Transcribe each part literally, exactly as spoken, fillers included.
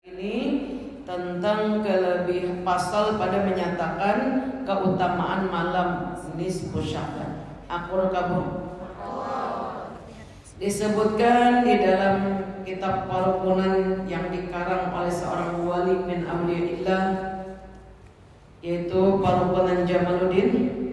Ini tentang kelebihan pasal pada menyatakan keutamaan malam nisfu Sya'ban. Akur kabur. Disebutkan di dalam kitab Parukunan yang dikarang oleh seorang wali min awliyaillah, yaitu Parukunan Jamaluddin.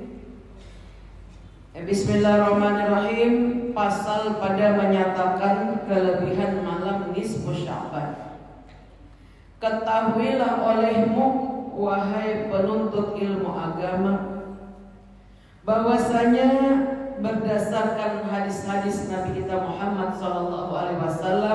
Bismillahirrahmanirrahim. Pasal pada menyatakan kelebihan malam nisfu Sya'ban. Ketahuilah olehmu, wahai penuntut ilmu agama, bahwasanya berdasarkan hadis-hadis Nabi kita Muhammad sallallahu alaihi wasallam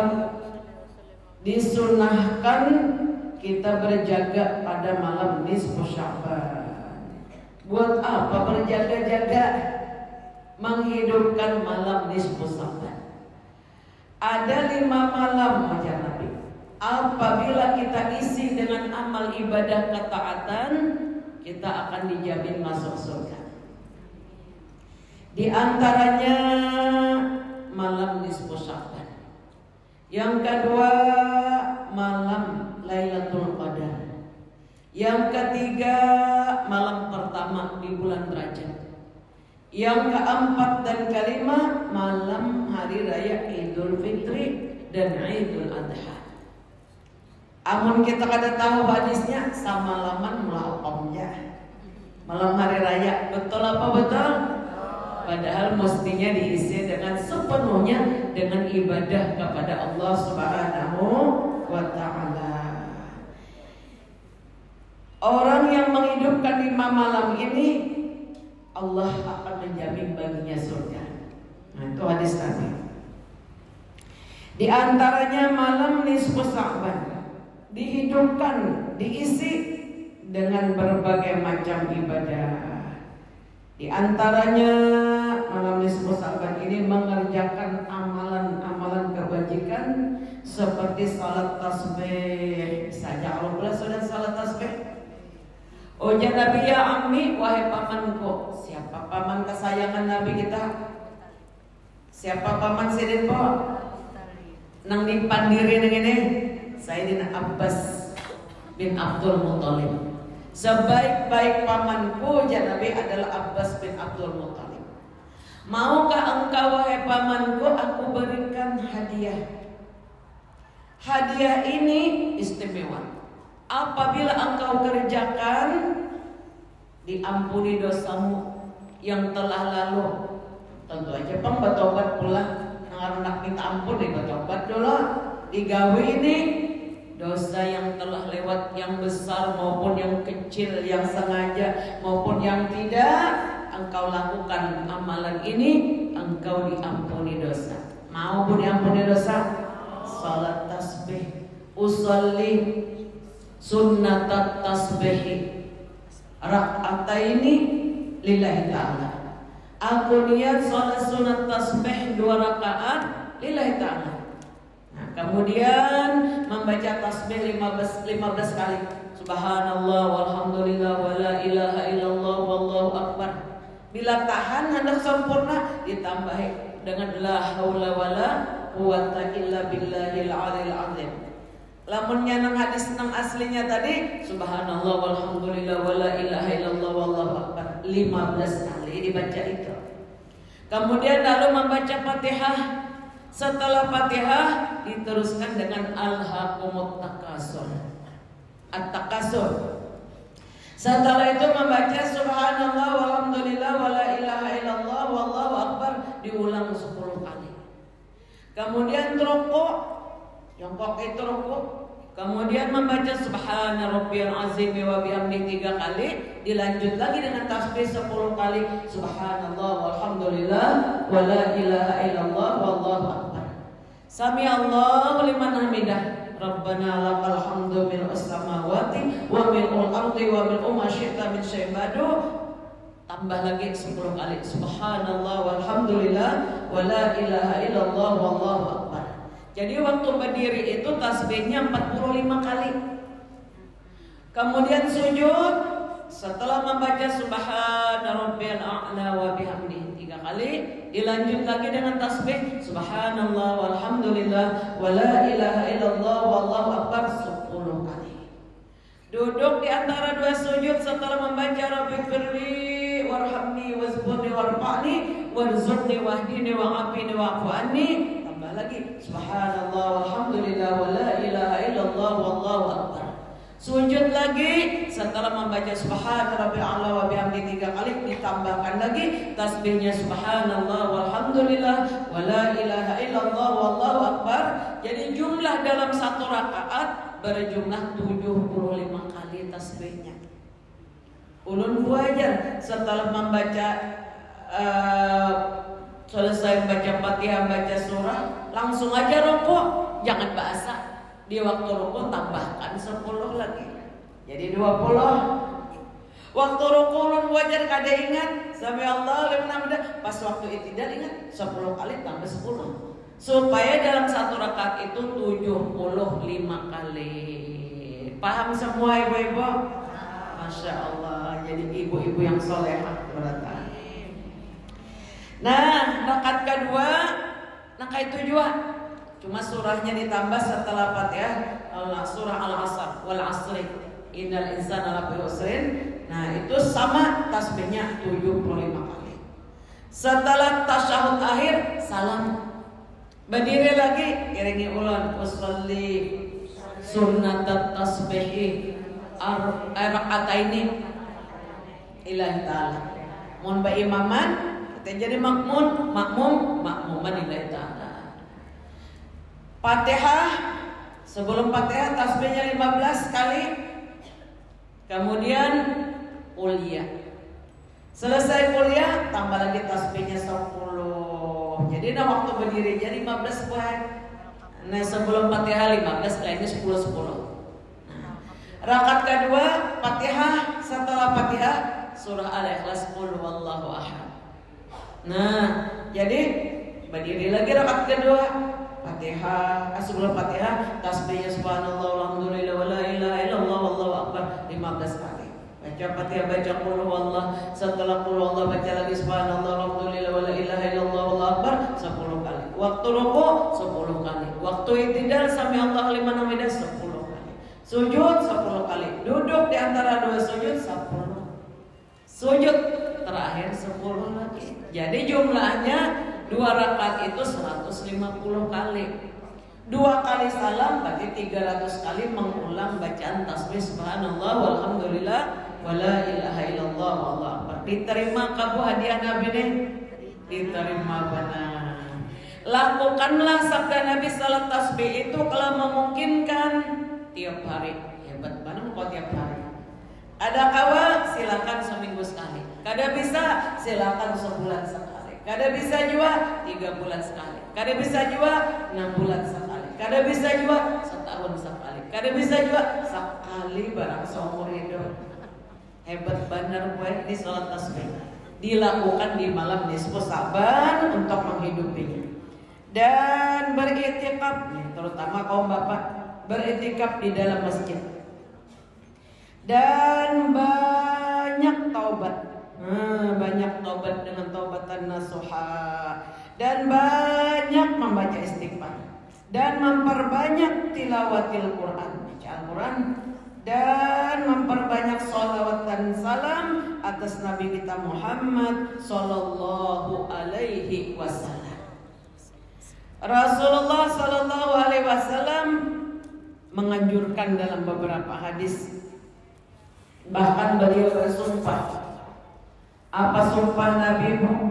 disunahkan kita berjaga pada malam nisfu Sya'ban. Buat apa berjaga-jaga? Menghidupkan malam nisfu Sya'ban. Ada lima malam aja Nabi. Apabila kita isi dengan amal ibadah ketaatan, kita akan dijamin masuk surga. Di antaranya malam nisfu Sya'ban. Yang kedua malam Lailatul Qadar. Yang ketiga malam pertama di bulan Rajab. Yang keempat dan kelima malam hari raya Idul Fitri dan Idul Adha. Amun kita kada tahu hadisnya sama laman melakomnya malam hari raya, betul apa betul? Padahal mestinya diisi dengan sepenuhnya dengan ibadah kepada Allah Subhanahu wa ta'ala. Orang yang menghidupkan lima malam ini, Allah akan menjamin baginya surga. Nah, itu hadis Nabi. Di antaranya malam nisfu Sya'ban dihidupkan, diisi dengan berbagai macam ibadah. Di antaranya malam nisfu Sya'ban ini mengerjakan amalan-amalan kebajikan seperti salat tasbih. Saja Allah pula sudah salat tasbih. Ujar Nabi, ya ammi, wahai pamanku. Siapa paman kesayangan Nabi kita? Siapa paman sidin po? Nang dipandiri dengan ini Sayyidina Abbas bin Abdul Muttalib. Sebaik-baik pamanku, ujar Nabi, adalah Abbas bin Abdul Muttalib. Maukah engkau wahai pamanku aku berikan hadiah? Hadiah ini istimewa. Apabila engkau kerjakan, diampuni dosamu yang telah lalu. Tentu aja pang bertobat pula. Nak minta ampun nih bertobat dulu. Digawe ini dosa yang telah lewat, yang besar maupun yang kecil, yang sengaja maupun yang tidak, engkau lakukan amalan ini, engkau diampuni dosa. Mau pun diampuni dosa? Salat tasbih, usolli sunnatat tasbihi rak'ataini lillahi ta'ala. Aku niat salat sunat tasbih dua rakaat lillahi ta'ala. Nah, kemudian membaca tasbih lima belas kali. Subhanallah walhamdulillah wala ilaha illallah wallahu akbar. Bila tahan hendak sempurna, ditambah dengan la haula wala quwata illa billahil aliyil azim. Lamunnya nang hadis nang aslinya tadi subhanallah walhamdulillah wala ilaha illallah wallahu akbar lima belas kali dibaca itu. Kemudian lalu membaca Fatihah. Setelah Fatihah diteruskan dengan alhaqumut takasur. At-takasur. Setelah itu membaca subhanallah walhamdulillah wala ilaha illallah wallahu akbar diulang sepuluh kali. Kemudian rukuk, jongkok itu rukuk. Kemudian membaca subhana rabbiyal azim wa bihamdi tiga kali, dilanjut lagi dengan tasbih sepuluh kali, subhanallah walhamdulillah wala ilaha illallah wallahu akbar. Sami Allahu liman hamidah. Rabbana lakal hamdu mil'us samawati wa mil'ul ardi wa mil'u ma syi'ta min syai'in ba'du. Tambah lagi sepuluh kali, subhanallah walhamdulillah wala ilaha illallah wallahu akbar. Jadi waktu berdiri itu tasbihnya empat puluh lima kali. Kemudian sujud, setelah membaca subhana rabbiyal a'la wa bihamdihi tiga kali, dilanjut lagi dengan tasbih subhanallah walhamdulillah wala ilaha illallah wallahu akbar Duduk di antara dua sujud setelah membaca Rabbighfirli warhamni wazburni warfa'ni warzuqni wahdini wa'afini wa'fu anni. Tambah lagi subhanallah walhamdulillah wa la ilaha illallah wallahu akbar. Sujud lagi setelah membaca subhana rabbil a'la wa bihamdi tiga kali, ditambahkan lagi tasbihnya subhanallah walhamdulillah wa la ilaha illallah wallahu akbar. Jadi jumlah dalam satu rakaat berjumlah tujuh puluh lima kali tasbihnya. Ulun wajar setelah membaca uh, selesai baca Fatihah, baca surah, langsung aja rukuk, jangan bahasa. Di waktu rukuk tambahkan sepuluh lagi, jadi dua puluh. Waktu rukuk ulun wajar kada ingat sami Allah liman hamidah, pas waktu i'tidal ingat sepuluh kali tambah sepuluh. Supaya dalam satu rakaat itu tujuh puluh lima kali. Paham semua ibu-ibu? Masya Allah, jadi ibu-ibu yang solehah berata. Nah, rakaat kedua, rakaat itu juga cuma surahnya ditambah setelah Fatihah, surah Al-Asr wal asri innal insana lafi khusrin. Nah, itu sama tasbihnya tujuh puluh lima kali. Setelah tasyahud akhir, salam. Berdiri lagi, iringi ulun usolli sunnatat tasbihi ar-rak'ataini ilahi ta'ala. Mun ba imaman, kita jadi makmun, makmum, makmuman ilahi ta'ala. Fatihah, sebelum Fatihah tasbihnya lima belas kali. Kemudian kuliah. Selesai kuliah, tambah lagi tasbihnya sepuluh. Jadi nah waktu berdiri jadi lima belas buat. Nah sebelum Fatihah lima belas, lainnya sepuluh sepuluh. Nah, rakaat kedua Fatihah, setelah Fatihah surah Al-Ikhlas qul huwallahu ahad. Nah, jadi berdiri lagi rakaat kedua Fatihah, sebelum Fatihah tasbihnya subhanallah walhamdulillah wa la ilaha illallah wallahu akbar lima belas kali. Baca Fatihah, baca qul huwallah, setelah qul huwallah baca lagi subhanallah walhamdulillah wa la ilaha illallah wallahu akbar sepuluh kali. Waktu rukuk sepuluh kali. Waktu i'tidal sami Allah liman hamidah sepuluh kali. Sujud sepuluh kali. Duduk di antara dua sujud sepuluh. Sujud terakhir sepuluh lagi. Jadi jumlahnya dua rakaat itu seratus lima puluh kali. Dua kali salam berarti tiga ratus kali mengulang bacaan tasbih subhanallah walhamdulillah wala ilaha illallah wallahu akbar. Diterima kabu hadiah Nabi nih? Diterima benar. Lakukanlah sabda Nabi salat tasbih itu kalau memungkinkan tiap hari. Hebat banget kok tiap hari. Ada kawa silakan seminggu sekali. Kada bisa silakan sebulan sekali. Kada bisa juga tiga bulan sekali. Kada bisa juga enam bulan sekali. Kada bisa juga setahun sekali. Kada bisa juga sekali barang seumur hidup. Hebat benar gue ini salat tasbih. Dilakukan di malam nisfu Sa'ban untuk menghidupinya. Dan beriktikaf, terutama kaum bapak, beriktikaf di dalam masjid. Dan banyak taubat. Nah, banyak taubat dengan taubatan nasuha. Dan banyak membaca istighfar. Dan memperbanyak tilawatil Quran, baca Al-Quran. Dan memperbanyak salawat dan salam atas Nabi kita Muhammad sallallahu alaihi wasallam. Rasulullah sallallahu alaihi wasallam menganjurkan dalam beberapa hadis, bahkan beliau bersumpah. Apa sumpah Nabi?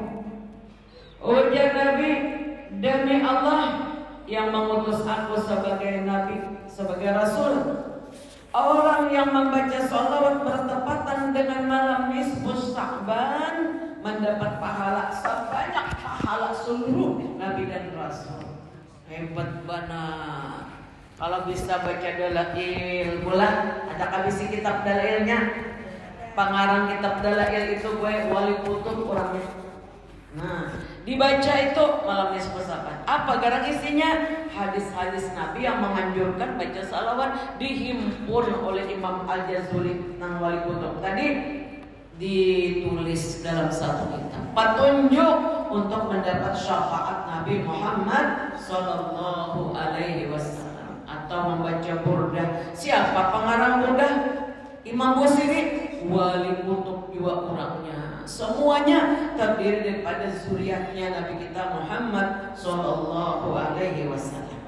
Ujar Nabi, demi Allah yang mengutus aku sebagai Nabi, sebagai Rasul, orang yang membaca sholawat bertepatan dengan malam nisfu Sya'ban mendapat pahala sebanyak pahala seluruh Nabi dan Rasul. Hebat banget. Kalau bisa baca dalail bulan, ada kabisi kitab dalailnya. Pengarang kitab dalail itu gue wali kutub orangnya. Nah, dibaca itu malam nisfu Sya'ban. Apa garang isinya? Hadis-hadis Nabi yang menganjurkan baca salawat dihimpun oleh Imam Al-Jazuli nang wali kutub. Tadi ditulis dalam satu kitab. Petunjuk untuk mendapat syafaat Nabi Muhammad sallallahu alaihi wasallam atau membaca burdah. Siapa pengarang burdah? Imam Busiri wali kutub juga orangnya. Semuanya terdiri daripada zuriatnya Nabi kita Muhammad Sallallahu Alaihi Wasallam.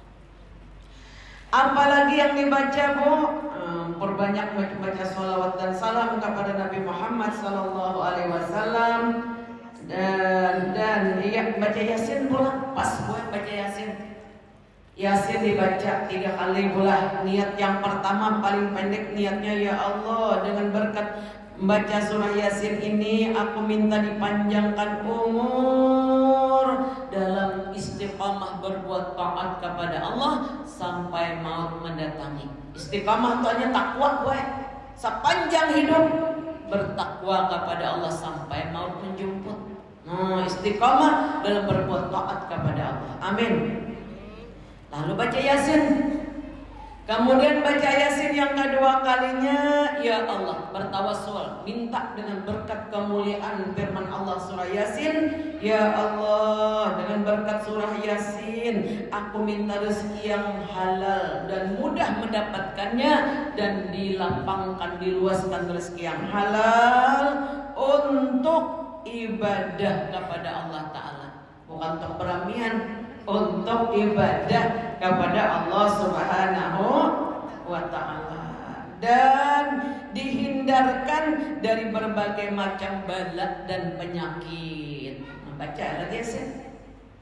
Apalagi yang dibaca, Bu? Hmm, perbanyak baca sholawat dan salam kepada Nabi Muhammad Sallallahu Alaihi Wasallam. Dan dan iya baca Yasin pula. Pas gue baca Yasin. Yasin dibaca tiga kali pula. Niat yang pertama paling pendek, niatnya, ya Allah, dengan berkat membaca surah Yasin ini aku minta dipanjangkan umur dalam istiqamah berbuat taat kepada Allah sampai maut mendatangi. Istiqamah itu hanya takwa, gue sepanjang hidup bertakwa kepada Allah sampai maut menjemput. Nah, istiqamah dalam berbuat taat kepada Allah. Amin. Lalu baca Yasin. Kemudian baca Yasin yang kedua kalinya, ya Allah, bertawassul, minta dengan berkat kemuliaan firman Allah surah Yasin, ya Allah, dengan berkat surah Yasin aku minta rezeki yang halal dan mudah mendapatkannya, dan dilapangkan, diluaskan rezeki yang halal untuk ibadah kepada Allah Ta'ala, bukan untuk peramian, untuk ibadah kepada Allah Subhanahu wa Ta'ala, dan dihindarkan dari berbagai macam bala dan penyakit. Membaca ayat Yasin.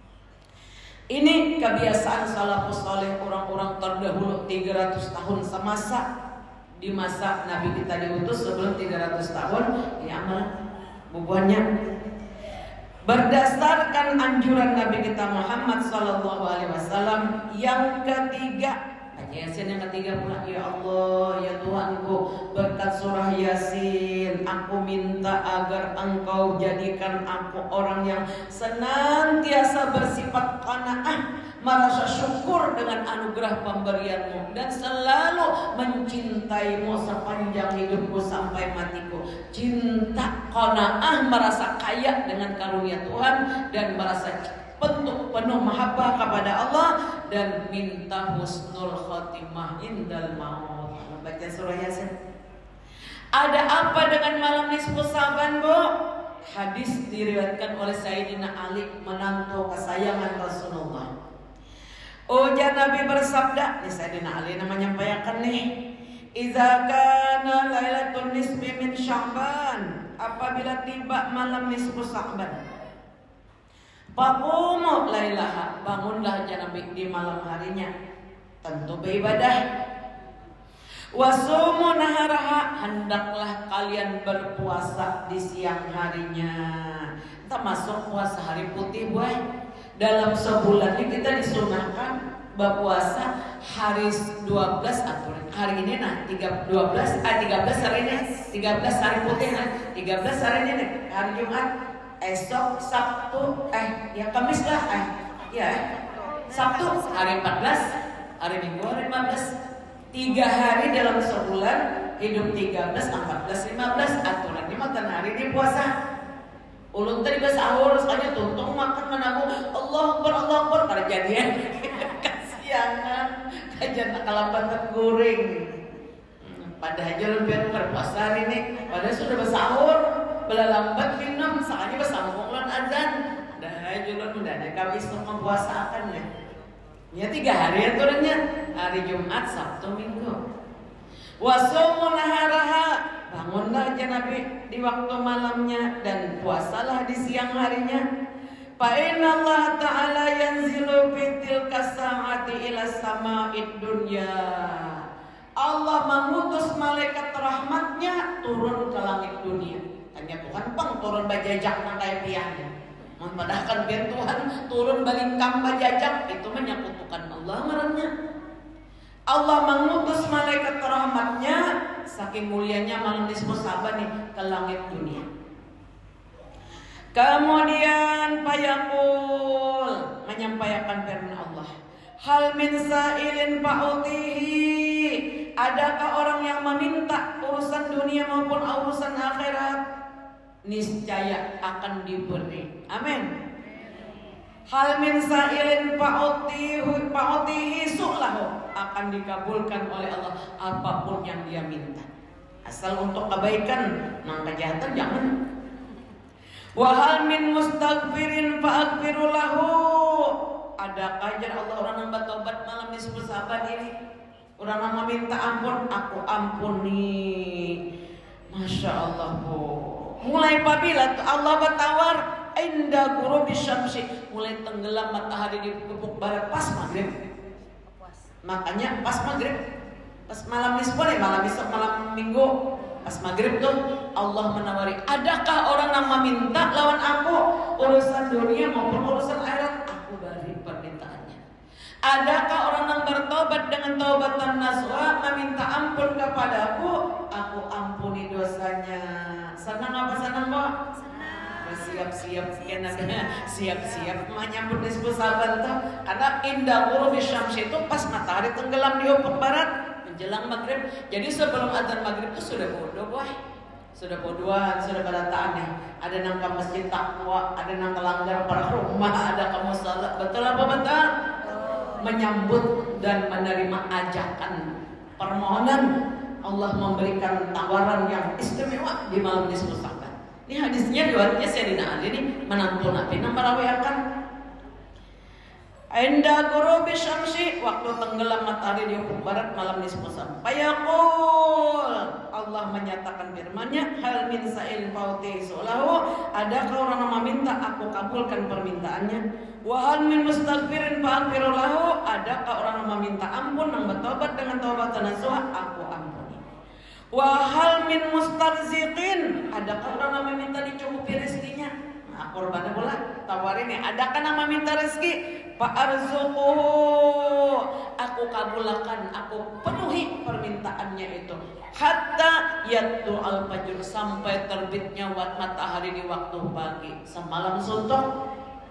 Ini kebiasaan salafus saleh, orang-orang terdahulu tiga ratus tahun semasa, di masa Nabi kita diutus sebelum tiga ratus tahun diamal bubuhannya. Berdasarkan anjuran Nabi kita Muhammad Sallallahu Alaihi Wasallam yang ketiga, baca Yasin yang ketiga pula, ya Allah, ya Tuhanku, berkat surah Yasin aku minta agar Engkau jadikan aku orang yang senantiasa bersifat qanaah, merasa syukur dengan anugerah pemberianmu, dan selalu mencintaimu sepanjang hidupku sampai matiku. Cinta qanaah, merasa kaya dengan karunia Tuhan dan merasa penuh penuh mahabbah kepada Allah, dan minta husnul khotimah indal maut. Baca surah Yasin. Ada apa dengan malam nisfu Sa'ban, Bu? Hadis diriwayatkan oleh Sayyidina Ali, menantu kesayangan Rasulullah. Ujar Nabi bersabda, ini Sayyidina Ali namanya menyampaikan nih, idza kana lailatul nisfi min Sya'ban, apabila tiba malam nisfu Sya'ban, faqumu lailaha, bangunlah Nabi di malam harinya, tentu beribadah. Wasumu naharaha, hendaklah kalian berpuasa di siang harinya. Termasuk puasa hari putih, boy. Dalam sebulan ini kita disunahkan berpuasa hari dua belas atau hari ini nah dua belas ah tiga belas hari ini tiga belas hari putih nah tiga belas hari ini nih, hari Jumat, esok Sabtu eh ya Kamis lah eh ya Sabtu hari empat belas, hari Minggu hari lima belas, tiga hari dalam sebulan hidup, tiga belas, empat belas, lima belas aturan ini makan hari ini puasa. Ulun tadi bahasa sahur saja tuntung makan menabu Allah Akbar Allah Akbar karena jadian kasianan kajian kalapan goreng. Padahal jalan biar berpuasa hari ini, padahal sudah bersahur, belalambat minum, saatnya bersambungan azan. Dah jalan mudah deh kami istok mempuasakan ya. Ya tiga hari aturannya, hari Jumat, Sabtu, Minggu. Wasumu naharaha, bangunlah aja Nabi di waktu malamnya dan puasalah di siang harinya. Fa inna Allah Ta'ala yanzilu fi tilka sa'ati ila sama'id dunya. Allah mengutus malaikat rahmatnya turun ke langit dunia. Tanya Tuhan pang turun bajajak nang kayak pian. Mempadahkan biar Tuhan turun balingkam bajajak, itu menyekutukan Allah marahnya. Allah mengutus malaikat rahmatnya, saking mulianya malam nisfu Sa'ban nih, ke langit dunia. Kemudian payaqul, menyampaikan firman Allah, hal min sa'ilin fa'utihi, adakah orang yang meminta urusan dunia maupun urusan akhirat, niscaya akan diberi. Amin. Hal min sa'ilin fa'utihi fa'utihi su'lahu, akan dikabulkan oleh Allah apapun yang dia minta. Asal untuk kebaikan, nang kejahatan jangan. Wa hal min mustaghfirin fa'aghfiru lahu. Adakah ajar Allah orang yang bertobat malam nisfu Sa'ban ini? Orang yang meminta ampun, aku ampuni. Masya Allah, Bu. Mulai apabila Allah bertawar inda ghurubi syamsi, mulai tenggelam matahari di ufuk barat pas maghrib. Makanya pas maghrib, pas malam nisfu nih, malam besok, malam minggu, pas maghrib tuh Allah menawari, adakah orang yang meminta lawan aku urusan dunia maupun urusan akhirat, aku beri permintaannya. Adakah orang yang bertobat dengan taubatan nasuha, meminta ampun kepadaku, aku ampuni dosanya. Senang apa senang, Mbak? Siap-siap siap-siap menyambut nisfu Sa'ban tuh, karena indah ghurubi syamsi itu pas matahari tenggelam di ufuk barat menjelang maghrib. Jadi sebelum adzan maghrib itu sudah bodoh, boy. Sudah bodohan, sudah berataan ya. Ada nang ke masjid takwa, ada nang kelanggar para rumah, ada ke musala. Betul apa betul? Menyambut dan menerima ajakan permohonan Allah memberikan tawaran yang istimewa di malam nisfu Sa'ban. Ini hadisnya riwayatnya Sayyidina Ali ini menantu Nabi yang merawiakan. Inda ghurubi syamsi, waktu tenggelam matahari di ufuk barat malam nisfu Sa'ban. Fayaqul, Allah menyatakan firman-Nya, hal min sa'il fauti sulahu, adakah orang yang meminta aku kabulkan permintaannya? Wa hal min mustaghfirin fa'aghfiru lahu, adakah orang yang meminta ampun yang bertobat dengan taubatan nasuha, aku ampuni. Wa hal min mustarziqin, adakah orang yang meminta dicukupi rezekinya? Nah, korbannya pula tawarin ya, adakah yang meminta rezeki? Fa'arzuquhu, aku kabulkan, aku penuhi permintaannya itu. Hatta yatlu al-fajr, sampai terbitnya matahari di waktu pagi, semalam suntuk.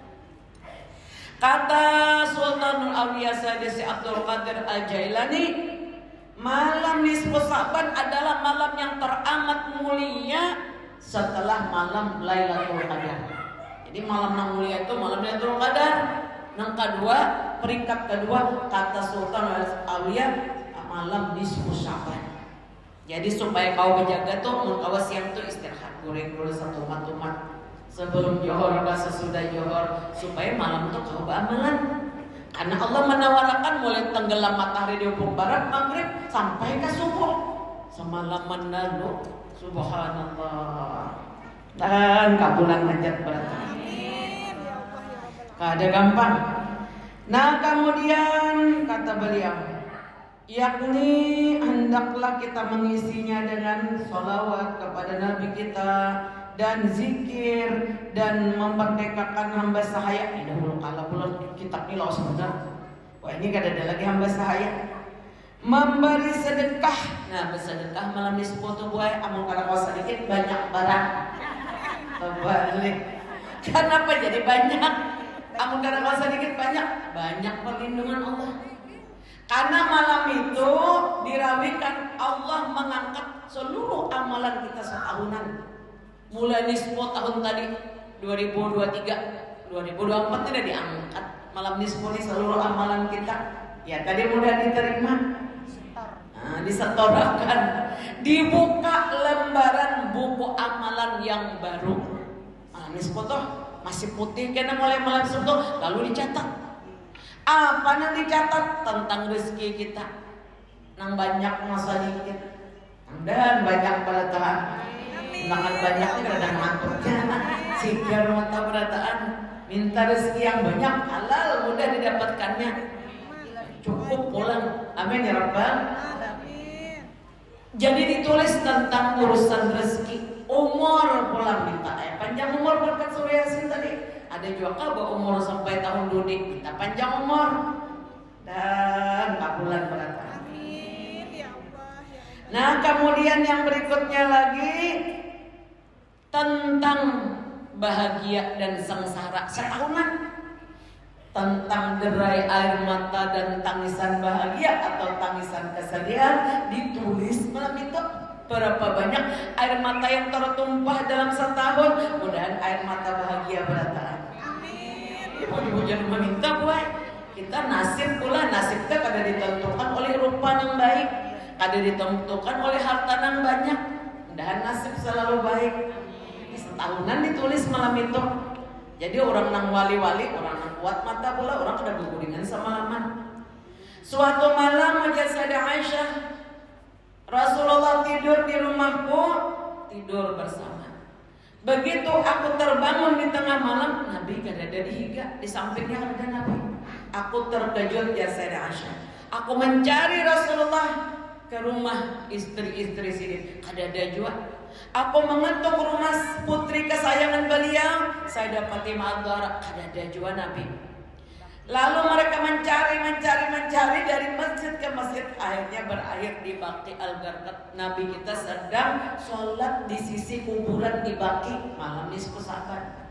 Kata Sultanul Auliya Sayyidi Abdul Qadir Al-Jailani, malam nisfu Sa'ban adalah malam yang teramat mulia setelah malam Lailatul Qadar. Jadi malam yang mulia itu malam Lailatul Qadar. Yang kedua, peringkat kedua kata Sultan Aulia, malam nisfu Sa'ban. Jadi supaya kau menjaga tuh, mun kau siang tuh istirahat, goreng dulu satu umat-umat sebelum johor dan sesudah johor, supaya malam tuh kau beramalan. Karena Allah menawarkan mulai tenggelam matahari di ufuk barat maghrib sampai ke subuh, semalaman lalu. Subhanallah. Dan kabulan hajat berarti. Kada gampang. Nah kemudian kata beliau, yakni hendaklah kita mengisinya dengan sholawat kepada Nabi kita dan zikir dan memerdekakan hamba sahaya. Ini dahulu kalau bulan kitab ini loh sebenarnya. Wah ini kada ada lagi hamba sahaya. Memberi sedekah. Nah bersedekah malam nisfu tuh buai, amun kada kau sedikit banyak barang. Terbalik. Kenapa jadi banyak? Amun kada kau sedikit banyak, banyak perlindungan Allah. Karena malam itu dirawikan Allah mengangkat seluruh amalan kita setahunan. Mulai nisfu tahun tadi dua ribu dua puluh tiga, dua ribu dua puluh empat tidak diangkat. Malam nisfu ini seluruh amalan kita ya tadi mudah diterima, nah, disetorakan, dibuka lembaran buku amalan yang baru. Malam nisfu tuh masih putih karena mulai malam nisfu lalu dicatat. Apa yang dicatat tentang rezeki kita? Nang banyak masa dikit, dan banyak berataan. Nangan banyaknya kadang ngantuknya, sikir mata berataan. Minta rezeki yang banyak, halal mudah didapatkannya. Cukup pulang, amin ya Rabbal. Jadi ditulis tentang urusan rezeki, umur pulang minta eh panjang umur berkat Surya Yasin tadi. Ada juga kabar umur sampai tahun dudik, minta panjang umur dan kabulan berataan. Amin ya Allah. Nah kemudian yang berikutnya lagi tentang bahagia dan sengsara setahunan, tentang derai air mata dan tangisan bahagia atau tangisan kesedihan ditulis malam itu. Berapa banyak air mata yang tertumpah dalam setahun, mudahan air mata bahagia berataan. Amin. Ibu-ibu jangan meminta buat kita nasib pula, nasib kita kada ditentukan oleh rupa yang baik. kada ditentukan oleh harta nang banyak. Mudahan nasib selalu baik. Setahunan ditulis malam itu. Jadi orang nang wali-wali, orang nang kuat mata pula, orang kada berguringan sama laman. Suatu malam aja Sayyidah Aisyah, Rasulullah tidur di rumahku, tidur bersama. Begitu aku terbangun di tengah malam, Nabi kada ada di higa, di sampingnya ada Nabi. Aku terkejut ya Sayyidah Aisyah. Aku mencari Rasulullah ke rumah istri-istri sini, kada ada juga. Aku mengetuk rumah putri kesayangan beliau, Sayyidah Fatimah Az-Zahra, kada ada juga Nabi. Lalu mereka mencari, mencari, mencari dari masjid ke masjid, akhirnya berakhir di Baqi Al-Gharqad. Nabi kita sedang sholat di sisi kuburan di Baqi malam nisfu Sa'ban.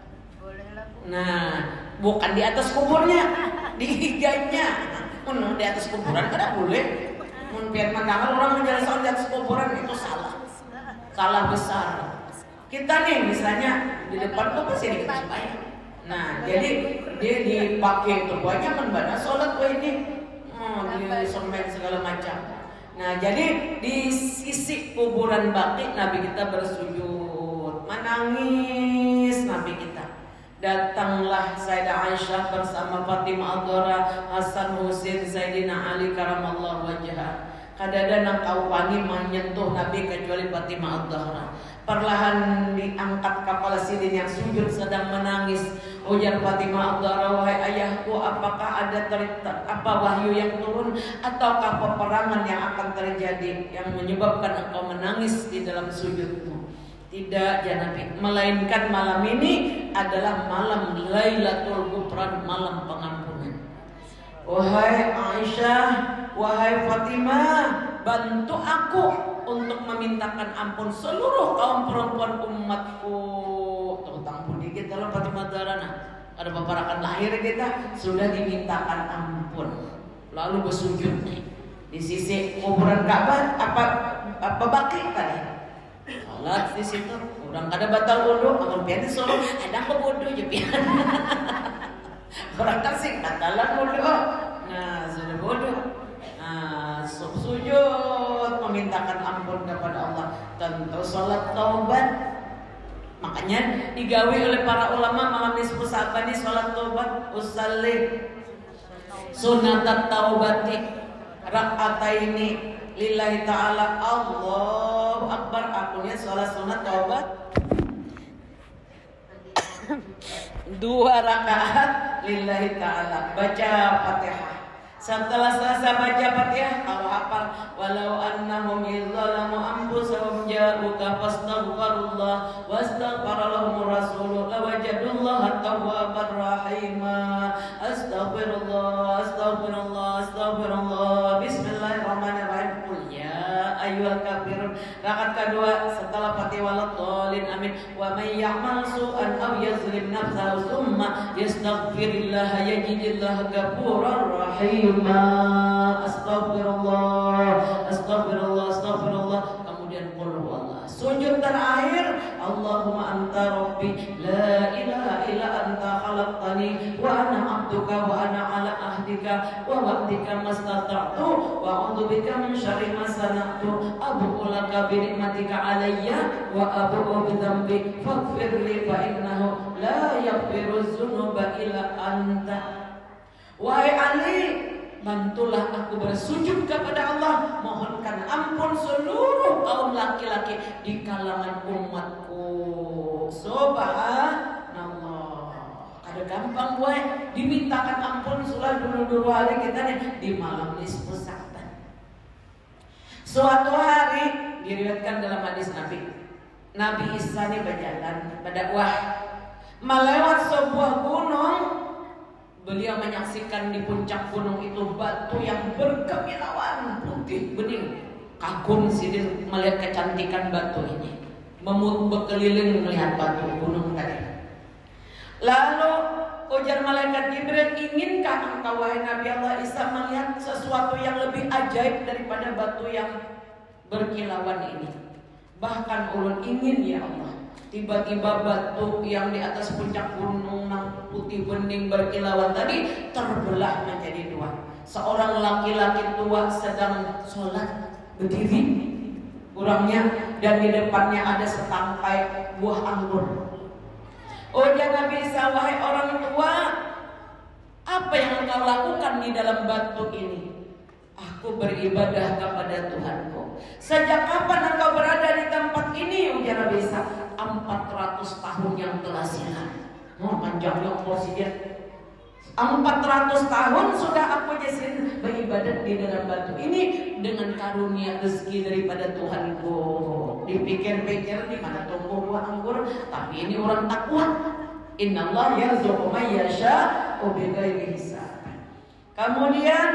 Nah, bukan di atas kuburnya, di higanya. Mun di atas kuburan kada boleh. Mun pian mandangan orang menjelaskan di atas kuburan itu salah. Salah besar. Kita nih misalnya di depan tuh pasti dikit sembahyang. Nah, jadi dia dipakai itu banyak membana sholat wah ini, oh, di semen segala macam. Nah, jadi di sisi kuburan Baqi Nabi kita bersujud, menangis Nabi kita. Datanglah Sayyidah Aisyah bersama Fatimah Az-Zahra, Hasan Husain, Sayyidina Ali karamallahu wajhah. Kadada nang kaupani menyentuh Nabi kecuali Fatimah Az-Zahra. Perlahan diangkat kepala sidin yang sujud sedang menangis. Ujar Fatimah Az-Zahra, wahai ayahku, apakah ada terita, apa wahyu yang turun ataukah peperangan yang akan terjadi yang menyebabkan engkau menangis di dalam sujudmu? Tidak ya Nabi, melainkan malam ini adalah malam Lailatul Ghufran, malam pengampunan. Wahai Aisyah, wahai Fatimah, bantu aku untuk memintakan ampun seluruh kaum perempuan umatku. Tutang budi kita lah Fatimah Darana. Ada paparakan lahir kita sudah dimintakan ampun. Lalu bersujud nih di sisi kuburan Ka'bah apa apa Baqi tadi. Salat di situ, orang kada batal wudu, amun pian disuruh ada ke wudu je pian. Orang kasih batalan wudu. Nah, sudah wudu. Nah, sujud memintakan ampun kepada Allah, tentu salat taubat. Makanya digawe oleh para ulama malam nisfu Sa'ban ini salat taubat, usalli sunatat taubati rak'ataini lillahi ta'ala. Allahu Akbar. Akunya sholat sunat taubat dua rakaat lillahi ta'ala. Baca Fatihah. Setelah selesai baca Fatihah, kalau hafal, walau annahum izzalamu anfusahum ja'uka fastaghfirullah wastaghfara lahumur rasul lawajadullaha tawwabar rahima. Astaghfirullah, astaghfirullah, astaghfirullah. Bismillahirrahmanirrahim. Qul ya ayyuhal kafirun. Rakaat kedua setelah Fatihah waladhdallin amin. Wa may ya'mal su'an aw yazlim nafsahu tsumma yastaghfirillah yajidillah ghafurar rahim. Astaghfirullah, astaghfirullah, astaghfirullah. Kemudian qul huwallah. Sujud terakhir, Allahumma anta rabbi la ilaha illa anta khalaqtani wa ana 'abduka wa ana 'ala ahdika wa wa'dika mastata'tu wa a'udzu bika min syarri ma sana'tu abu'u laka bi ni'matika 'alayya wa abu'u bi dhanbi faghfir li fa innahu la yaghfiru dzunuba illa anta. Wahai Ali, bantulah aku bersujud kepada Allah, mohonkan ampun seluruh kaum laki-laki di kalangan umatku. Subhanallah. Kada gampang boy dimintakan ampun sulah dulu-dulu hari kita nih di malam nisfu Sa'ban. Suatu hari diriwayatkan dalam hadis Nabi, Nabi Isa ini berjalan berdakwah melewat sebuah gunung. Beliau menyaksikan di puncak gunung itu batu yang berkemilauan putih bening. Kagum sidin melihat kecantikan batu ini, memut berkeliling melihat batu gunung tadi. Lalu ujar malaikat Jibril, inginkah engkau wahai Nabi Allah Isa melihat sesuatu yang lebih ajaib daripada batu yang berkilauan ini? Bahkan ulun ingin ya Allah. Tiba-tiba batu yang di atas puncak gunung yang putih bening berkilauan tadi terbelah menjadi dua. Seorang laki-laki tua sedang sholat berdiri kurangnya, dan di depannya ada setangkai buah anggur. Ujar Nabi Isa, wahai orang tua, apa yang engkau lakukan di dalam batu ini? Aku beribadah kepada Tuhanku. Sejak kapan engkau berada di tempat ini? Ujar Nabi Isa, empat ratus tahun yang telah silam. Oh, panjangnya porsi dia. empat ratus tahun sudah aku jadi beribadat di dalam batu ini dengan karunia rezeki daripada Tuhanku. Dipikir-pikir di mana tumbuh buah anggur, tapi ini orang takwa. Innallaha yarzuqu man yasha'u bighairi hisab. Kemudian,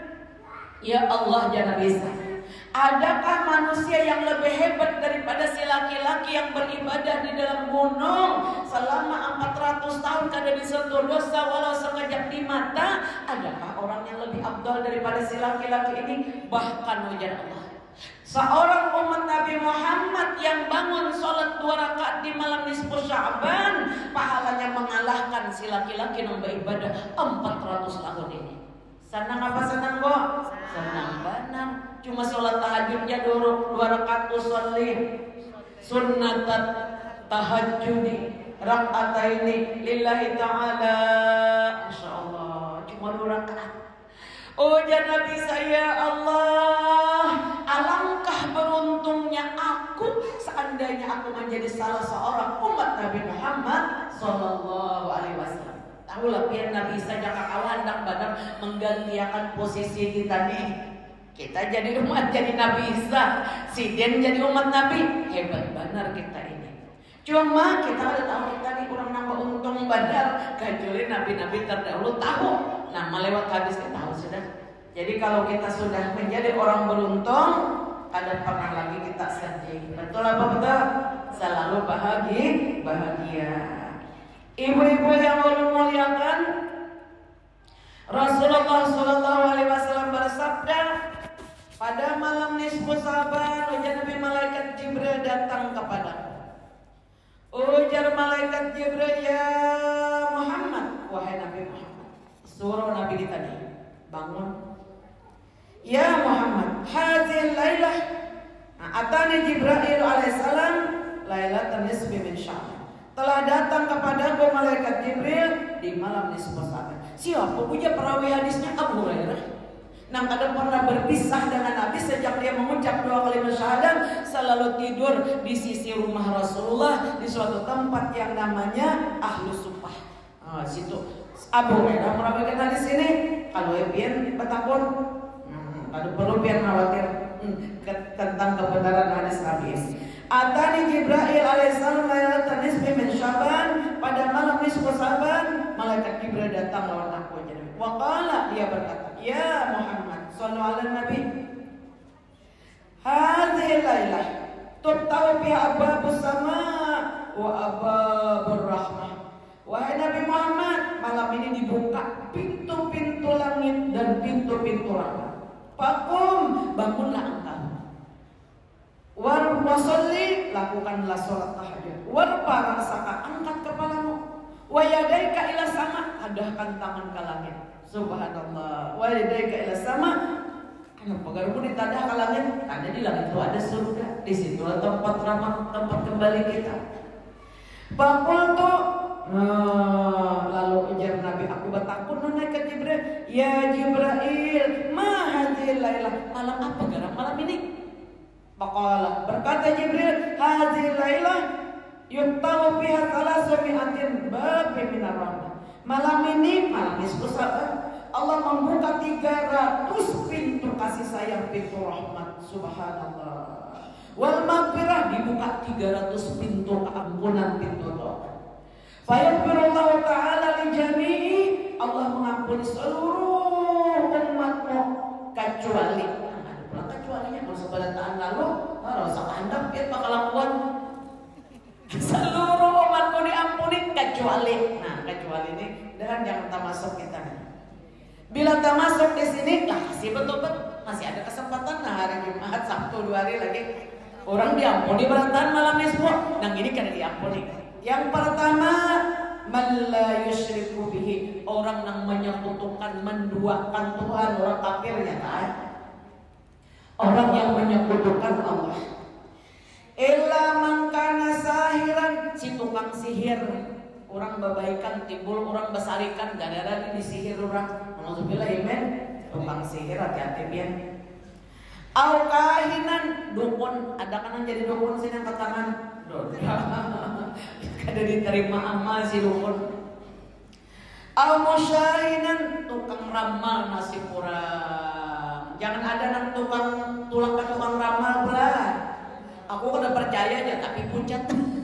ya Allah, jangan bisa. Adakah manusia yang lebih hebat daripada si laki-laki yang beribadah di dalam gunung selama empat ratus tahun kada disentuh dosa walau sekejap di mata? Adakah orang yang lebih afdal daripada si laki-laki ini? Bahkan ujar Allah, seorang umat Nabi Muhammad yang bangun sholat dua rakaat di malam nisfu Sya'ban, pahalanya mengalahkan si laki-laki yang beribadah empat ratus tahun ini. Senang apa senang kok? Senang benar. Cuma sholat tahajudnya dulu dua rakaat usolli sunnatat tahajudi rakataini lillahi ta'ala. Masya Allah, cuma dua rakaat. Ujar Nabi saya, Allah, alangkah beruntungnya aku seandainya aku menjadi salah seorang umat Nabi Muhammad Sallallahu Alaihi Wasallam. Tahulah biar Nabi saja kawan hendak benar menggantikan posisi kita nih. Kita jadi umat jadi Nabi Isa, si Den jadi umat Nabi. Hebat benar kita ini. Cuma kita ada tahu kita nih kurang nambah untung benar. Kecuali nabi-nabi terdahulu tahu. Nah, melewat hadis kita tahu sudah. Jadi kalau kita sudah menjadi orang beruntung, kada pernah lagi kita sedih. Betul apa betul? Selalu bahagia, bahagia. Ibu-ibu yang ulun muliakan, Rasulullah Shallallahu Alaihi Wasallam bersabda, pada malam nisfu Sya'ban, ujar Nabi, malaikat Jibril datang kepadaku. Ujar malaikat Jibril, ya Muhammad, wahai Nabi Muhammad. Suruh Nabi kita nih bangun. Ya Muhammad, hadhil lailah atani Jibril alaihissalam lailatan nisfi min Sya'ban. Telah datang kepadaku malaikat Jibril di malam nisfu Sya'ban. Siapa punya perawi hadisnya? Abu Hurairah. Nang kada pernah berpisah dengan Nabi sejak dia mengucap dua kalimat syahadat, selalu tidur di sisi rumah Rasulullah di suatu tempat yang namanya Ahlus Suffah. Ah, situ Abu Hurairah merawikan hadis ini. Kalau pian betakun, hmm, kada perlu pian khawatir hmm, tentang kebenaran hadis Nabi. Atani Jibril alaihissalam lailatan nisfi min Sya'ban, pada malam nisfu Sya'ban malaikat Jibril datang lawan aku. Wa qala, dia berkata, ya Muhammad sallu ala nabi, hadhihi lailah tuftahu fiha abwabus sama wa abwabur rahmah. Wahai Nabi Muhammad, malam ini dibuka pintu-pintu langit dan pintu-pintu rahmat. Faqum, bangunlah engkau. War wasolli, lakukanlah sholat tahajud. War parasaka, angkat kepalamu. Wa yadaika ila sama, hadahkan tangan ke langit. Subhanallah. Wa yadaika ila sama. Kenapa garpu ditadah ke langit? Karena di langit itu ada surga. Di situ tempat rahmat, tempat kembali kita. Faqultu, nah, lalu ujar Nabi, aku bertakun naik ke Jibril. Ya Jibril, ma hadhil lailah, malam apa garam malam ini? Faqala, berkata Jibril, hadhil lailah yuftahu fiha thalasu mi'atin babin minar rahmah. Malam ini, malam nisfu Sya'ban, Allah membuka tiga ratus pintu kasih sayang, pintu rahmat. Subhanallah. Wal maghfirah, dibuka tiga ratus pintu keampunan, pintu doa. Fayaghfirullahu ta'ala li jami'i, Allah mengampuni seluruh umatmu kecuali, nah, ada kecualinya kalau pada tahun lalu, rasa handap dia bakal lakukan. Seluruh umatku diampuni kecuali, nah kecuali ini, dan jangan termasuk kita nih. Bila termasuk di sini, lah masih betul-betul masih ada kesempatan. Nah hari Jumat, Sabtu dua hari lagi orang diampuni beratan malam nisfu. Nah ini kan diampuni. Yang pertama, man la yusyriku bihi, orang yang menyekutukan, menduakan Tuhan, orang kafir ya kan. orang yang menyekutukan Allah. Illa man kana sahiran, si tukang sihir. Orang babaikan timbul, orang besarikan gara-gara disihir orang. Alhamdulillah, amen. Tukang sihir hati-hati biar. Au kahinan, dukun, ada kan yang jadi dukun sini angkat tangan. Kada diterima amal si dukun. Au musyahinan, tukang ramal nasib orang. Jangan ada nang tukang tulang ke tukang ramal pula. Aku udah percaya aja tapi pucat.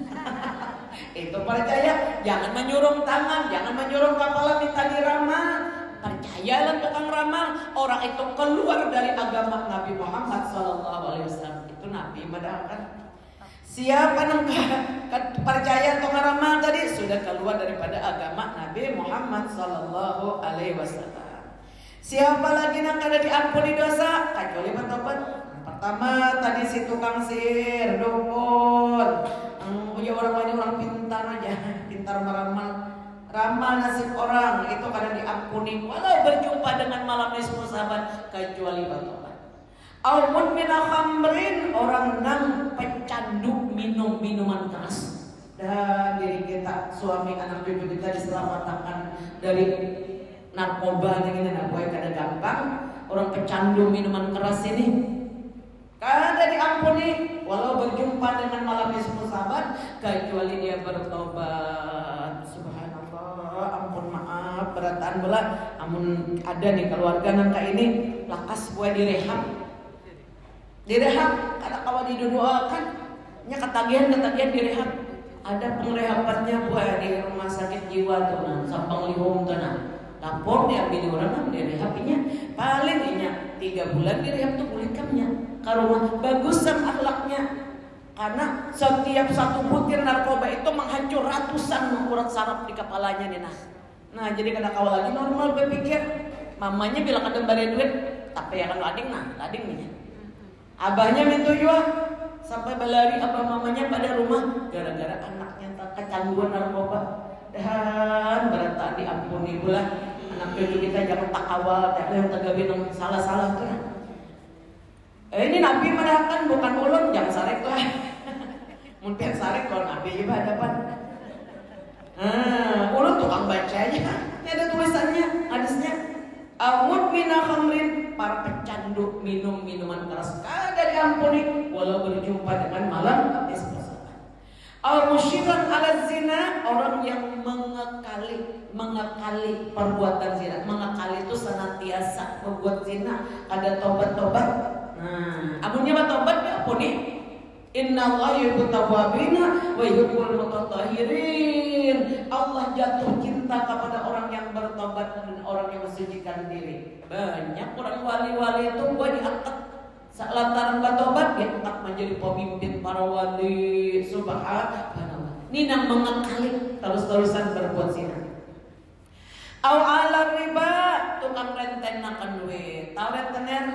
Itu percaya, jangan menyurung tangan, jangan menyurung kepala minta diramal. Percayalah tukang ramal, orang itu keluar dari agama Nabi Muhammad Sallallahu Alaihi Wasallam. Itu Nabi madahkan. Siapa yang percaya tukang ramal tadi sudah keluar daripada agama Nabi Muhammad Sallallahu Alaihi Wasallam. Siapa lagi yang kada diampuni dosa kecuali bertobat? Pertama tadi si tukang sihir, dukun. Hmm, ya orang lain orang pintar aja, pintar meramal. Ramal nasib orang itu kada diampuni walau berjumpa dengan malam nisfu sahabat kecuali bertobat. Au mudmina khamrin, orang nang pecandu minum minuman keras. Dan diri kita, suami anak cucu kita diselamatkan dari narkoba ini nah boy kada gampang. Orang pecandu minuman keras ini kada diampuni walau berjumpa dengan malam nisfu sahabat kecuali dia bertobat. Subhanallah, ampun maaf berataan bola. Amun ada nih keluarga nangka ini lakas buat direhab. Direhab kada kawa didoakan. Nya ketagihan ketagihan direhab. Ada pengrehabannya buat di rumah sakit jiwa tuh nah, sampang lihum tuh nah. Lapor diambil orang direhabnya paling inya tiga bulan direhab tuh kulikamnya ke rumah bagusan akhlaknya karena setiap satu butir narkoba itu menghancur ratusan urat saraf di kepalanya nih nah. Nah jadi kada kawal lagi normal berpikir mamanya bilang ada bare duit tapi ya kan lading nah lading nih. Abahnya minta juga sampai balari abah mamanya pada rumah gara-gara anaknya kecanduan narkoba dan berata diampuni pula. Anak cucu kita jangan takawal, tak yang tagawin yang salah-salah tuh. Eh ini Nabi menahkan bukan ulun, jangan sarek lah. Mungkin sarek kalau Nabi juga hadapan. Ah, ulun tukang baca aja. Ini ada tulisannya, hadisnya. Amud mina khamrin, para pecandu minum minuman keras kada diampuni walau berjumpa dengan malam nisfu. Al-musyiran ala zina, orang yang mengekali mengekali perbuatan zina. Mengekali itu senantiasa berbuat zina, kada tobat-tobat. Nah, amunnya bertobat diampuni. Innallaha yuhibbut tawwabina wa yuhibbul mutatahhirin. Allah jatuh cinta kepada orang yang bertobat dan orang yang mensucikan diri. Banyak orang wali-wali itu gua diangkat lantaran bertobat diangkat menjadi pemimpin para wali. Subhanallah. Ini nang mengekali terus-terusan berbuat zina. Au ala riba, tukang rentenakan duit. Tahu rentenir?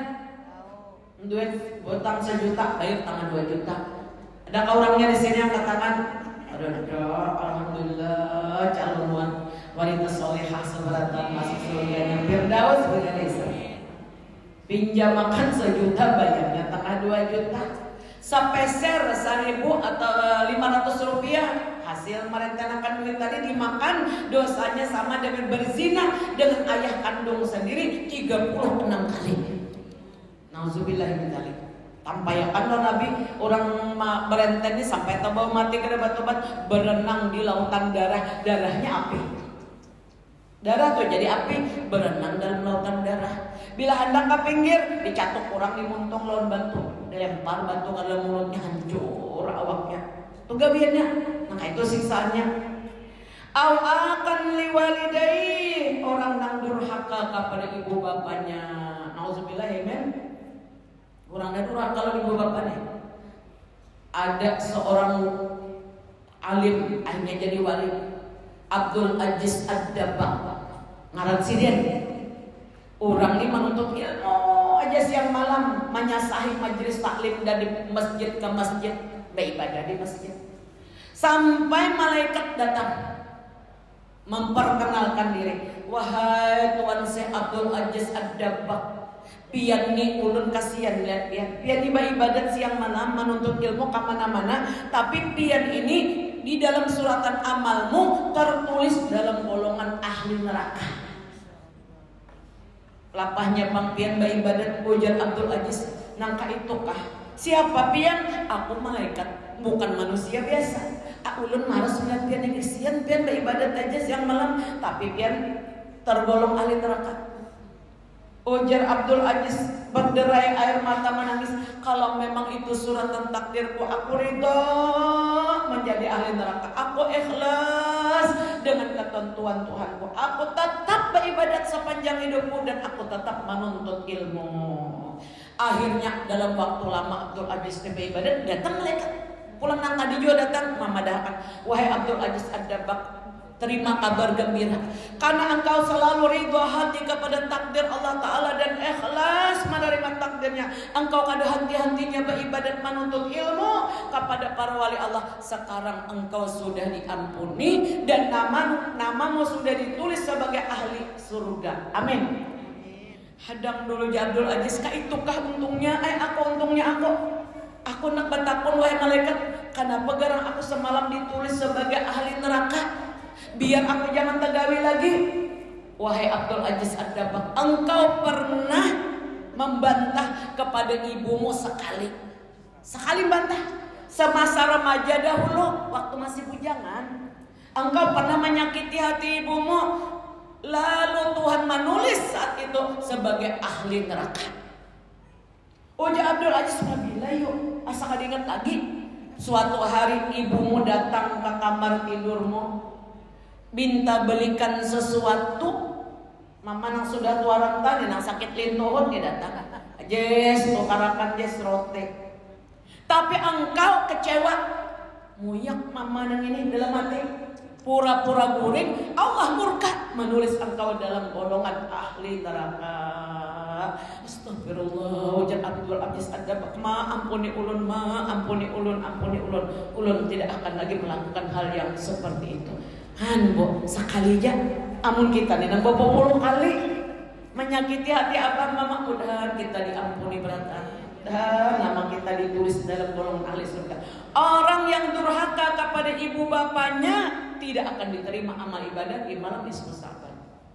Duit botang sejuta, bayar tangan dua juta. Ada orangnya di sini yang katakan, aduh, alhamdulillah calon wanita solehah seberatan masuk surganya Firdaus Indonesia. Pinjam makan sejuta bayarnya tengah dua juta. Sepeser seribu atau lima ratus rupiah hasil merencanakan duit tadi dimakan, dosanya sama dengan berzina dengan ayah kandung sendiri tiga puluh enam kali. Nauzubillah min dzalik. Tampayakan lo Nabi orang berenten ini sampai tahu mati kada batobat berenang di lautan darah, darahnya api. Darah tuh jadi api berenang dalam lautan darah. Bila hendak ke pinggir dicatuk orang dimuntung lawan batu, dilempar batu ke dalam mulutnya hancur awaknya. Tuh gabiannya. Nah itu siksaannya. Au akan liwalidai, orang nang durhaka kepada ibu bapaknya. Nauzubillah amin. Orang ada durhaka kalau ibu bapaknya. Ada seorang alim akhirnya jadi wali, Abdul Aziz Ad-Dabbagh. Ngaran sidin. Orang ini menuntut ilmu aja siang malam menyasahi majelis taklim dari masjid ke masjid, beribadah di masjid. Sampai malaikat datang memperkenalkan diri. Wahai Tuan Syekh Abdul Aziz Ad-Dabbagh, Pian ni ulun kasihan lihat pian. Pian iba ibadat siang malam menuntut ilmu kemana-mana. Tapi pian ini di dalam suratan amalmu tertulis dalam golongan ahli neraka. Lapahnya Bang Pian ba ibadat ujar Abdul Aziz. Nangka itukah? Siapa pian? Aku malaikat, bukan manusia biasa. Ah, ulun malas melihat pian yang kesian. Pian ba ibadat aja siang malam, tapi pian tergolong ahli neraka. Ujar Abdul Aziz berderai air mata menangis. Kalau memang itu suratan takdirku, aku ridho menjadi ahli neraka. Aku ikhlas dengan ketentuan Tuhanku. Aku tetap beribadat sepanjang hidupku dan aku tetap menuntut ilmu. Akhirnya dalam waktu lama Abdul Aziz beribadat, datang malaikat. Pulang nang tadi juga datang memadahakan. Wahai Abdul Aziz Ad-Dabbaq, terima kabar gembira, karena engkau selalu ridho hati kepada takdir Allah Ta'ala dan ikhlas menerima takdirnya. Engkau kada henti-hentinya beribadat menuntut ilmu kepada para wali Allah. Sekarang engkau sudah diampuni dan nama, namamu sudah ditulis sebagai ahli surga. Amin. Hadang dulu Abdul Aziz, kah itukah untungnya? Eh aku untungnya aku. Aku nak betapun wahai malaikat, kenapa garang aku semalam ditulis sebagai ahli neraka? Biar aku jangan tegawi lagi. Wahai Abdul Aziz Ad-Dabbaq, engkau pernah membantah kepada ibumu sekali. Sekali bantah. Semasa remaja dahulu, waktu masih bujangan, engkau pernah menyakiti hati ibumu. Lalu Tuhan menulis saat itu sebagai ahli neraka. Ujar Abdul Aziz, bila yuk, asal kada ingat lagi. Suatu hari ibumu datang ke kamar tidurmu, minta belikan sesuatu. Mama nang sudah tua renta, nang sakit lintuhun dia datang. Jes, tukarakan jes roti. Tapi engkau kecewa. Muyak mama nang ini dalam hati. Pura-pura guring, Allah murka menulis engkau dalam golongan ahli neraka. Astagfirullah. Ujar Abdul Aziz Ad-Dabbaq, ma ampuni ulun, ma ampuni ulun, ampuni ulun. Ulun tidak akan lagi melakukan hal yang seperti itu. Han bo, sekali aja amun kita nih nang beberapa puluh kali menyakiti hati abah mama, mudahan kita diampuni beratan dan nama kita ditulis dalam golongan ahli surga. Orang yang durhaka kepada ibu bapaknya tidak akan diterima amal ibadah di malam nisfu Sa'ban.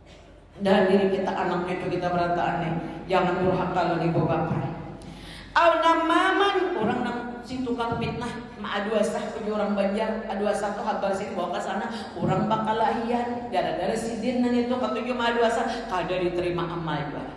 Dan diri kita anaknya itu kita berataan nih, jangan durhaka lo ibu bapak. Au namaman, orang nang si tukang fitnah ma aduasah punya orang Banjar, aduasah tuh kabar sini bawa ke sana, orang bakal lahian gara-gara si din nan itu ketujuh ma aduasah kada diterima amal ibadah.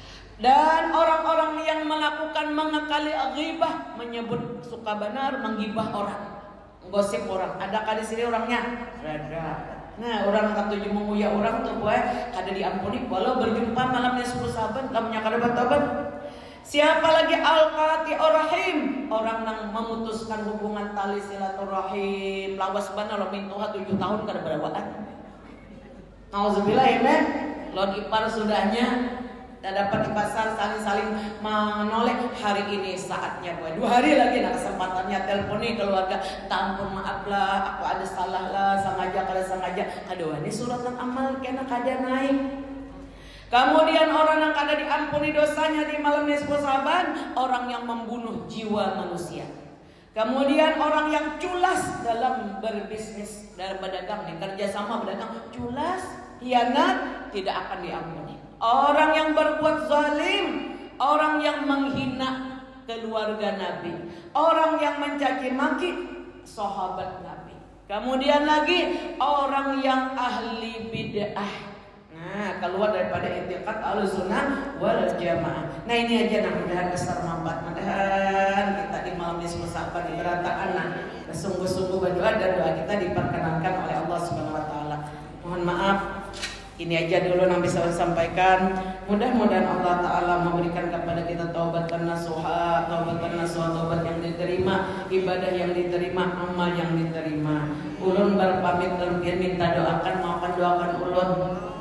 Dan orang-orang yang melakukan mengakali ghibah, menyebut suka benar menggibah orang, gosip orang, ada kali sini orangnya ada. Nah orang ketujuh menguya orang tuh boy kada diampuni walau berjumpa malamnya sepuluh sahabat namanya kada bertobat. Siapa lagi al-qati rahim, orang yang memutuskan hubungan tali silaturahim. Lawas bana lo mintuha tujuh tahun kada berawaan. Nauzubillah ya men. Lon ipar sudahnya dah dapat di pasar saling-saling menoleh. Hari ini saatnya gue dua hari lagi nah kesempatannya teleponi keluarga, tampun maaf lah aku ada salah lah sengaja kada sengaja kadua ini suratan amal kena kada naik. Kemudian orang yang kada diampuni dosanya di malam nisfu Sa'ban, orang yang membunuh jiwa manusia. Kemudian orang yang culas dalam berbisnis, dalam berdagang, nih kerjasama berdagang, culas, hianat, tidak akan diampuni. Orang yang berbuat zalim, orang yang menghina keluarga Nabi, orang yang mencaci maki sahabat Nabi. Kemudian lagi orang yang ahli bid'ah. Nah, keluar daripada i'tiqad Ahlussunnah wal Jamaah. Nah, ini aja nah mudahan besar mampat. Mudahan kita di malam nisfu Sa'ban diberataan nah bersungguh-sungguh berdoa dan doa kita diperkenankan oleh Allah Subhanahu wa taala. Mohon maaf. Ini aja dulu yang bisa saya sampaikan. Mudah-mudahan Allah Ta'ala memberikan kepada kita taubatan nasuha, taubatan nasuha, taubat yang diterima, ibadah yang diterima, amal yang diterima. Ulun berpamit dan minta doakan, maafkan doakan ulun.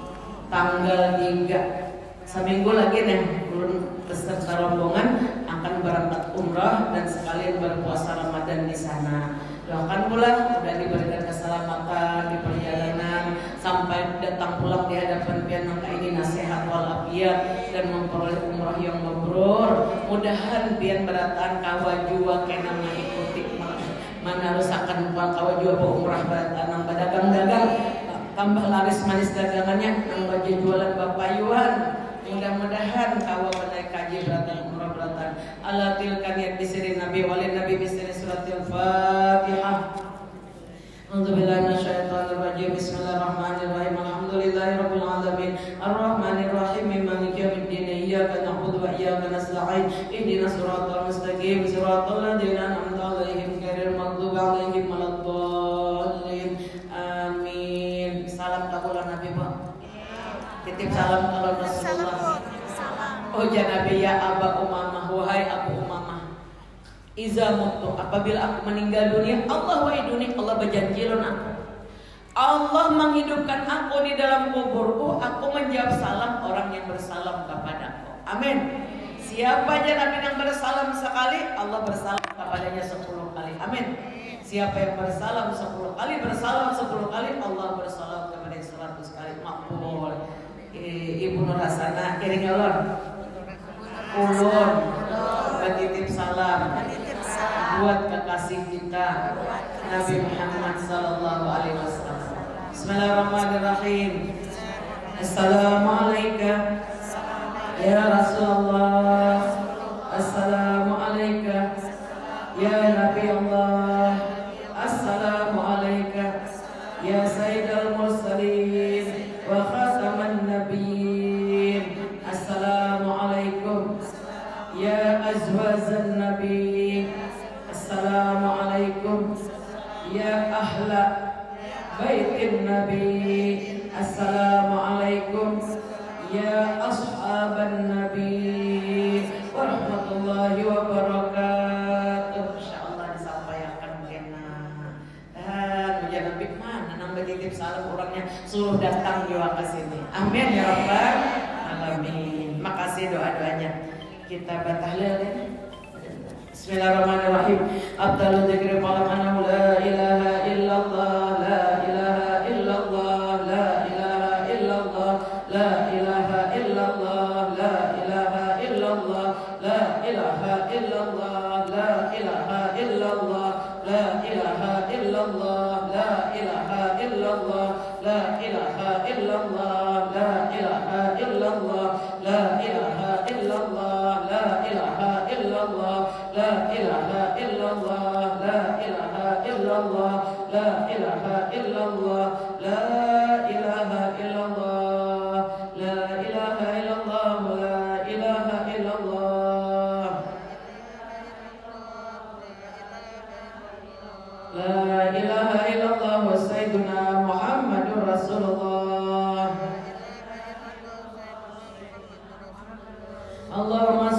Tanggal tiga seminggu lagi nih ulun beserta rombongan akan berangkat umrah dan sekalian berpuasa Ramadan di sana. Doakan pula sudah diberikan keselamatan di perjalanan sampai datang pulang di hadapan pian ini nasihat walafiat dan memperoleh umrah umrah yang mabrur. Mudahan pian beratan kawajua kena mengikuti mana rusakan buang kawajua po umrah beratan nang badagang-dagang tambah laris manis dagangannya nang baju jualan bapayuan. Mudah-mudahan kawa menaik kaji beratan umrah beratan ala tilka niat bisirin nabi walin nabi bisirin suratil fatihah. A'udzubillahi minasyaitonir rajim. Bismillahirrahmanirrahim. Alhamdulillahirabbil alamin. Arrahmanir rahim. Maliki yaumiddin. Iyyaka na'budu wa iyyaka nasta'in. Ihdinas siratal mustaqim. Siratal ladzina an'amta 'alaihim ghairil maghdubi 'alaihim waladdallin. Amin. Salam kabulan Nabi, Pak. Titip salam kalau Rasulullah. Oh ya Nabi ya Aba Umamah, wahai Abu Umamah. Iza mutu, apabila aku meninggal dunia, Allah wa'iduni, Allah berjanjikan aku. Allah menghidupkan aku di dalam kuburku, aku menjawab salam orang yang bersalam kepadaku. Amin. Siapa aja Nabi yang bersalam sekali, Allah bersalam kepadanya sepuluh kali. Amin. Siapa yang bersalam sepuluh kali, bersalam sepuluh kali, Allah bersalam kepadanya seratus kali. Makbul. Ibu Nur Hasanah, kiring ulun. Ulun. Bertitip salam buat kekasih kita Nabi Muhammad sallallahu alaihi wasallam. Bismillahirrahmanirrahim. Assalamualaikum ya Rasulullah. Assalamualaikum ya Nabi Allah. Assalamualaikum ya Sayyidul Mursalin wa khataman nabiyyin. Assalamualaikum ya azwajan nabi. Assalamualaikum ya ahla baitin nabi. Assalamualaikum ya ashaban nabi warahmatullahi wabarakatuh. Insyaallah disampaikan kena. Dan ujian Nabi mana nang bertitip salam orangnya suruh datang juga ke sini. Amin ya rabbal alamin. Makasih doa-doanya. Kita bertahlil ya. Bismillahirrahmanirrahim. Abdalul dzikri qalam annahu la ilaha illallah, la ilaha illallah, la ilaha illallah, la ilaha illallah, la ilaha illallah, la ilaha illallah, la ilaha illallah, la ilaha illallah, la ilaha illallah, la ilaha illallah, la ilaha illallah, la ilaha illallah, la ilaha illallah. La ilaha illallah, la ilaha illallah, la ilaha illallah, la ilaha illallah, la ilaha illallah, la ilaha illallah, la ilaha illallah wa sayyiduna Muhammadur Rasulullah. Allahumma